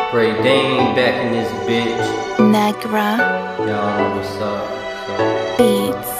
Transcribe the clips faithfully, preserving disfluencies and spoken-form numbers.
Gray Dane back in this bitch. Negra Y'all know what's up. So. Beats.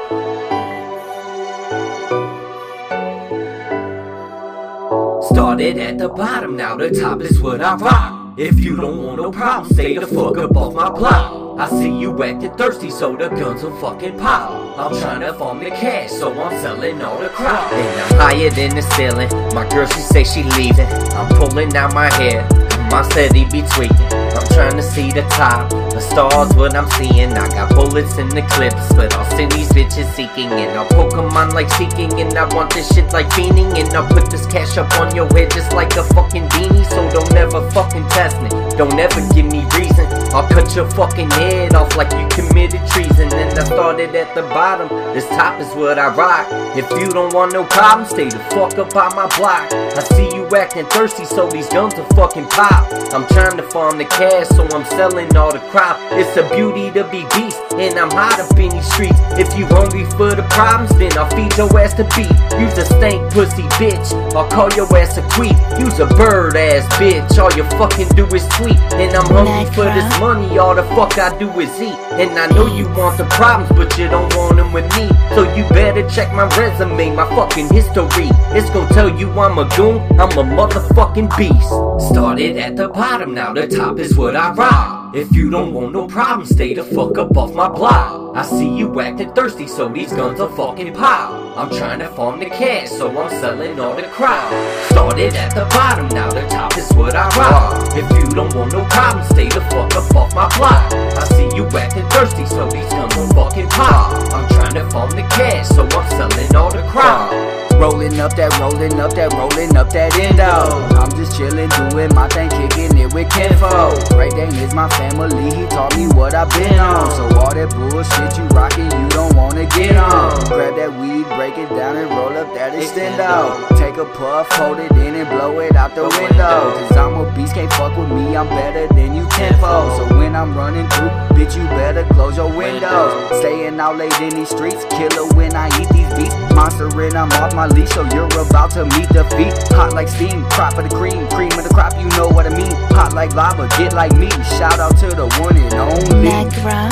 Started at the bottom, now the top is what I rock. If you don't want no problem, stay the fuck up off my block. I see you acting thirsty, so the guns will fucking pop. I'm trying to farm the cash, so I'm selling all the crop. And I'm higher than the ceiling. My girl, she say she leaving. I'm pulling out my hair, my steady be tweaking. I'm trying to see the top, the stars what I'm seeing. I got bullets in the clips, but I'll send these bitches seeking. And I'll Pokemon like seeking, and I want this shit like fiending. And I'll put this cash up on your head just like a fucking beanie. So don't ever fucking test me, don't ever give me reason. I'll cut your fucking head off like you committed treason. And I started at the bottom, this top is what I rock. If you don't want no problem, stay the fuck up on my block. I see you acting thirsty, so these guns will fucking pop. I'm trying to farm the cash, so I'm selling all the crop. It's a beauty to be beast, and I'm hot up in these streets. If you hungry for the problems, then I'll feed your ass to beat. You's a stank pussy bitch, I'll call your ass a queef. You's a bird ass bitch, all you fucking do is tweet. And I'm hungry for this money, all the fuck I do is eat. And I know you want the problems, but you don't want them with me. So you better check my resume, my fucking history. It's gonna tell you I'm a goon, I'm a motherfucking beast. Started at the bottom, now the top is what I rock. If you don't want no problem, stay the fuck up off my block. I see you acting thirsty, so these guns will fucking pop. I'm trying to farm the cash, so I'm selling all the crop. Started at the bottom, now the top is what I rock. If you don't want no problem, stay the fuck up off my block. I see you acting thirsty, so these guns will fucking pop. I'm trying to farm the cash, so I'm selling all the crop. Rolling up that, rolling up that, rolling up that endo. I'm just chillin', doing my thing, kicking it with Kenfo. Gray Dane is my family, he taught me what I've been on. So all that bullshit you rockin', you don't wanna get on. Grab that weed, break it down and roll up that extendo. Take a puff, hold it in and blow it out the window. Cause I'm a beast, can't fuck with me, I'm better than you tenfold. So when I'm running through, bitch, you better close your windows. Staying out late in these streets, killer when I eat these beats. Monster and I'm off my leash, so you're about to meet defeat. Hot like steam, crop of the cream, cream of the crop, you know what I mean. Hot like lava, get like me. Shout out to the one and only Negra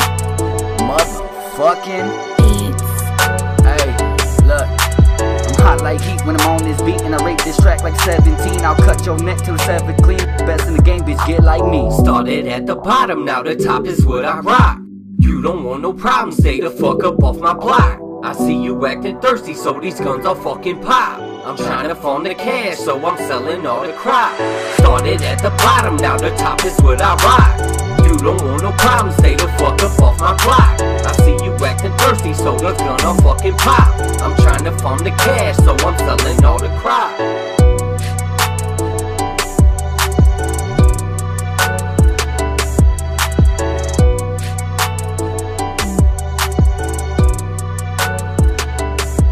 motherfucking Beats. Hey, look, I'm hot like heat when I'm on this beat, and I rate this track like seventeen. I'll cut your neck till it's ever clean. Best in the game, bitch, get like me. Started at the bottom, now the top is what I rock. You don't want no problem, stay the fuck up off my block. I see you acting thirsty, so these guns will fucking pop. I'm trying to farm the cash, so I'm selling all the crop. Started at the bottom, now the top is what I rock. You don't want no problem, stay the fuck up off my block. I see you acting thirsty, so the gun will fucking pop. I'm trying to farm the cash, so I'm selling all the crop.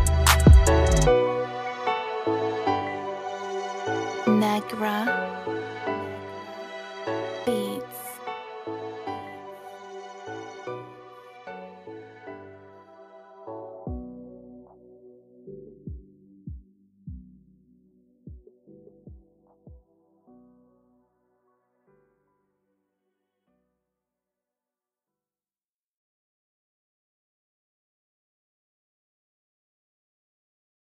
Negra